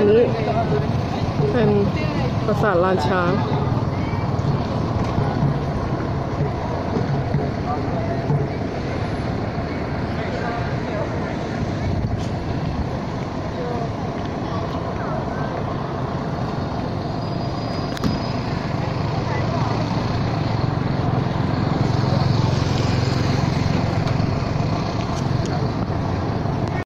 นี้เป็นปราสาทลานช้าง